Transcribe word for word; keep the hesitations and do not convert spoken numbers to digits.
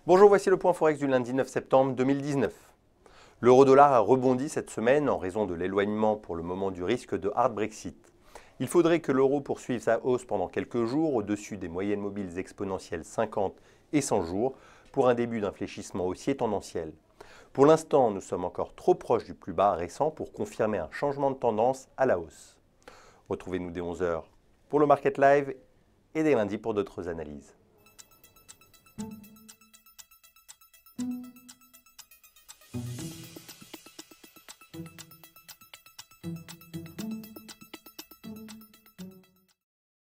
Bonjour, voici le point Forex du lundi neuf septembre deux mille dix-neuf. L'euro-dollar a rebondi cette semaine en raison de l'éloignement pour le moment du risque de hard Brexit. Il faudrait que l'euro poursuive sa hausse pendant quelques jours au-dessus des moyennes mobiles exponentielles cinquante et cent jours pour un début d'un fléchissement haussier tendanciel. Pour l'instant, nous sommes encore trop proches du plus bas récent pour confirmer un changement de tendance à la hausse. Retrouvez-nous dès onze heures pour le Market Live et dès lundi pour d'autres analyses.